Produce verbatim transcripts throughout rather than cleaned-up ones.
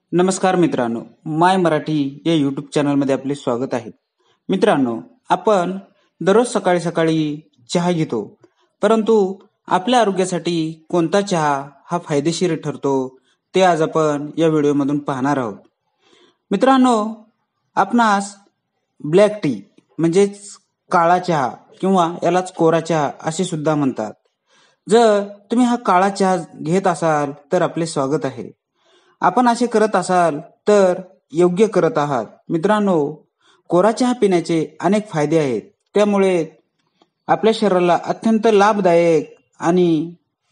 नमस्कार मित्रांनो, माय मराठी या यूट्यूब चॅनलमध्ये आपले स्वागत आहे. मित्रांनो, आपण दररोज सकाळी सकाळी चहा घेतो, परंतु आपल्या आरोग्यासाठी कोणता चहा हा फायदेशीर ठरतो ते आज आपण या व्हिडिओमधून पाहणार आहोत. मित्रांनो, आपणास ब्लॅक टी म्हणजेच काळा चहा किंवा यालाच कोरा चहा असे सुद्धा म्हणतात. जर तुम्ही हा काळा चहा घेत असाल तर आपले स्वागत आहे. आपण असे करत असाल तर योग्य करत आहात. मित्रांनो, कोरा चहा पिण्याचे अनेक फायदे आहेत. त्यामुळे आपल्या शरीराला अत्यंत लाभदायक आणि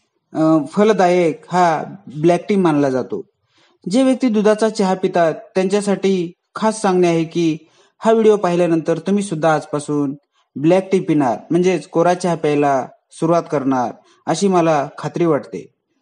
फलदायक हा ब्लॅक टी मानला जातो. जे व्यक्ती दुधाचा चहा पितात त्यांच्यासाठी खास सांगणे आहे की हा व्हिडिओ पाहिल्यानंतर तुम्ही सुद्धा आजपासून ब्लॅक टी पिणार म्हणजेच कोरा चहा प्यायला सुरुवात करणार अशी मला खात्री वाटते.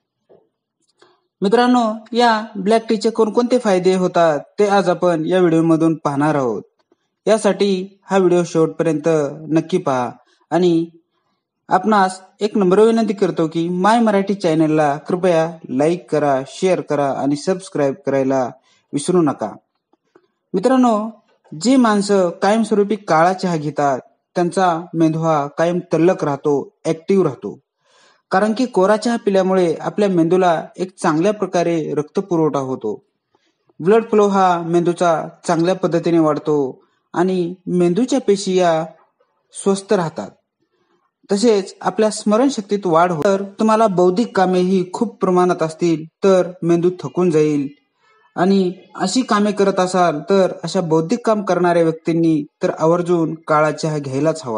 मित्रांनो, या ब्लॅक टीचे कोणकोणते फायदे होतात ते आज आपण या व्हिडिओमधून पाहणार आहोत. यासाठी हा व्हिडिओ शेवटपर्यंत नक्की पहा आणि आपणास एक नम्र विनंती करतो की माय मराठी चॅनलला कृपया लाईक करा, शेअर करा आणि सबस्क्राईब करायला विसरू नका. मित्रांनो, जे माणसं कायमस्वरूपी काळा चहा घेतात त्यांचा मेंदू हा कायम तल्लख राहतो, ऍक्टिव्ह राहतो. कारण की कोरा चहा पिल्यामुळे आपल्या मेंदूला एक चांगल्या प्रकारे रक्तपुरवठा होतो. ब्लड फ्लो हा मेंदूचा चांगल्या पद्धतीने वाढतो आणि मेंदूच्या पेशी या स्वस्थ राहतात. तसेच आपल्या स्मरणशक्तीत वाढ होते. तर तुम्हाला बौद्धिक कामे ही खूप प्रमाणात असतील तर मेंदू थकून जाईल आणि अशी कामे करत असाल तर अशा बौद्धिक काम करणाऱ्या व्यक्तींनी तर आवर्जून काळा चहा घ्यायलाच हवा.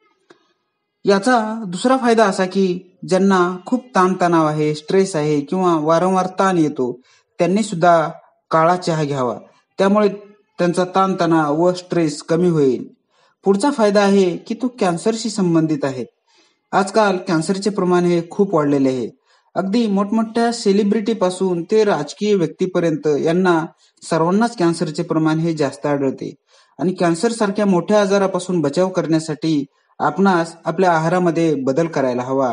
याचा दुसरा फायदा असा की ज्यांना खूप ताणतणाव आहे, स्ट्रेस आहे किंवा वारंवार ताण येतो त्यांनी सुद्धा काळा चहा घ्यावा. त्यामुळे त्यांचा ताणतणाव व स्ट्रेस कमी होईल. पुढचा फायदा आहे की तो कॅन्सरशी संबंधित आहे. आजकाल कॅन्सरचे प्रमाण हे खूप वाढलेले आहे. अगदी मोठमोठ्या सेलिब्रिटी पासून ते राजकीय व्यक्तीपर्यंत यांना सर्वांनाच कॅन्सरचे प्रमाण हे जास्त आढळते आणि कॅन्सर सारख्या मोठ्या आजारापासून बचाव करण्यासाठी आपणास आपल्या आहारामध्ये बदल करायला हवा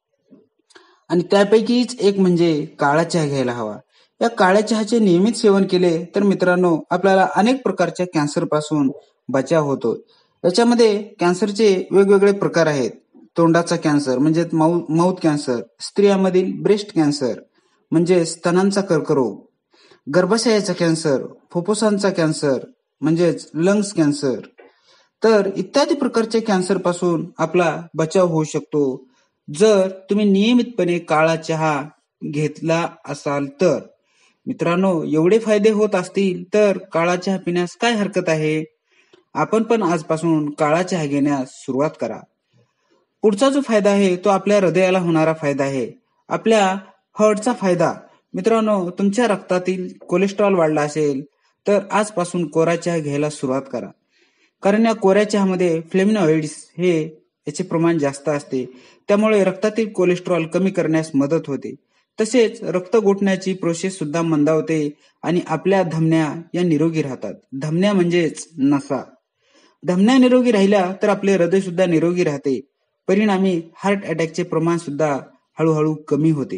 आणि त्यापैकीच एक म्हणजे काळा चहा घ्यायला हवा. या काळ्या चहाचे नियमित सेवन केले तर मित्रांनो आपल्याला अनेक प्रकारच्या कॅन्सर पासून बचाव होतो. याच्यामध्ये कॅन्सरचे वेगवेगळे प्रकार आहेत. तोंडाचा कॅन्सर म्हणजे माउथ कॅन्सर, स्त्रियांमधील ब्रेस्ट कॅन्सर म्हणजे स्तनांचा कर्करोग, गर्भाशयाचा कॅन्सर, फुफ्फुसांचा कॅन्सर म्हणजेच लंग्स कॅन्सर, तर इत्यादी प्रकारच्या कॅन्सर पासून आपला बचाव होऊ शकतो जर तुम्ही नियमितपणे काळा चहा घेतला असाल तर. मित्रांनो, एवढे फायदे होत असतील तर काळा चहा पिण्यास काय हरकत आहे. आपण पण आजपासून काळा चहा घेण्यास सुरुवात करा. पुढचा जो फायदा आहे तो आपल्या हृदयाला होणारा फायदा आहे, आपल्या हार्टचा फायदा. मित्रांनो, तुमच्या रक्तातील कोलेस्ट्रॉल वाढला असेल तर आजपासून कोरा चहा घ्यायला सुरुवात करा. कारण या कोऱ्या चहामध्ये फ्लेव्हनॉइड्स हे याचे प्रमाण जास्त असते. त्यामुळे रक्तातील कोलेस्ट्रॉल कमी करण्यास मदत होते. तसेच रक्त गोठण्याची प्रोसेस सुद्धा मंदावते आणि आपल्या धमन्या या निरोगी राहतात. धमन्या म्हणजेच नसा. धमन्या निरोगी राहिल्या तर आपले हृदय सुद्धा निरोगी राहते. परिणामी हार्ट अटॅकचे प्रमाण सुद्धा हळूहळू कमी होते.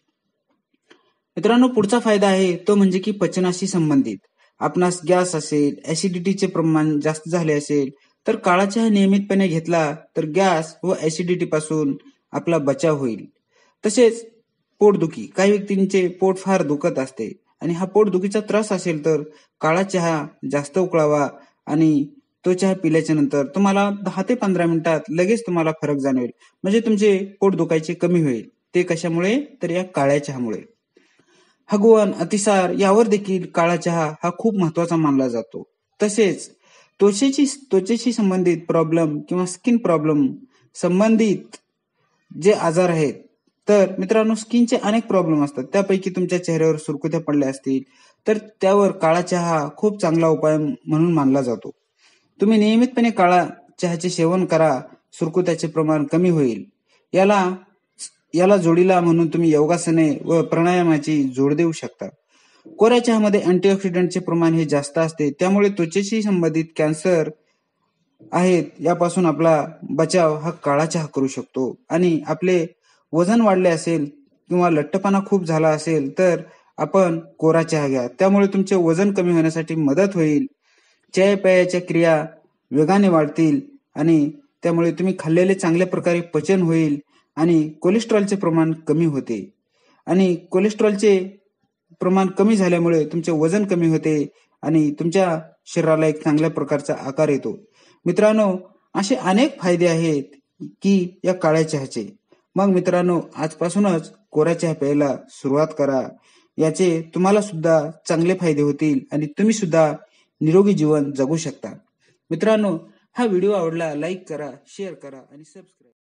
मित्रांनो, पुढचा फायदा आहे तो म्हणजे की पचनाशी संबंधित. आपणास गॅस असेल, ऍसिडिटीचे प्रमाण जास्त झाले असेल तर काळा चहा नियमितपणे घेतला तर गॅस व ऍसिडिटी पासून आपला बचाव होईल. तसेच पोटदुखी, काही व्यक्तींचे पोट फार दुखत असते आणि हा पोटदुखीचा त्रास असेल तर काळा चहा जास्त उकळावा आणि तो चहा पिल्याच्या नंतर तुम्हाला दहा ते पंधरा मिनिटात लगेच तुम्हाला फरक जाणवेल. म्हणजे तुमचे पोट दुखायचे कमी होईल. ते कशामुळे तर या काळ्या चहामुळे. हगवण, अतिसार यावर देखील काळा चहा हा खूप महत्वाचा मानला जातो. तसेच त्वचेची त्वचेशी संबंधित प्रॉब्लेम किंवा स्किन प्रॉब्लेम संबंधित जे आजार आहेत तर मित्रांनो, स्किनचे अनेक प्रॉब्लेम असतात. त्यापैकी तुमच्या चेहऱ्यावर सुरकुत्या पडल्या असतील तर त्यावर काळा चहा खूप चांगला उपाय म्हणून मानला जातो. तुम्ही नियमितपणे काळा चहाचे सेवन करा, सुरकुत्याचे प्रमाण कमी होईल. याला याला जोडीला म्हणून तुम्ही योगासने व प्राणायामाची जोड देऊ शकता. कोऱ्या चहामध्ये अँटीऑक्सिडंटचे प्रमाण हे जास्त असते. त्यामुळे त्वचेशी संबंधित कॅन्सर आहेत यापासून आपला बचाव हा काळा चहा करू शकतो. आणि आपले वजन वाढले असेल किंवा लठ्ठपणा खूप झाला असेल तर आपण कोरा चहा घ्या, त्यामुळे तुमचे वजन कमी होण्यासाठी मदत होईल. चयापचय क्रिया वेगाने वाढतील आणि त्यामुळे तुम्ही खाल्लेले चांगल्या प्रकारे पचन होईल आणि कोलेस्ट्रॉलचे प्रमाण कमी होते आणि कोलेस्ट्रॉलचे प्रमाण कमी झाल्यामुळे तुमचे वजन कमी होते आणि तुमच्या शरीराला एक चांगल्या प्रकारचा आकार येतो. मित्रांनो, असे अनेक फायदे आहेत की या काळ्या चहाचे. मग मित्रांनो, आजपासूनच कोरा चहा प्यायला सुरुवात करा. याचे तुम्हाला सुद्धा चांगले फायदे होतील आणि तुम्ही सुद्धा निरोगी जीवन जगू शकता. मित्रांनो, हा व्हिडिओ आवडला लाईक करा, शेअर करा आणि सबस्क्राईब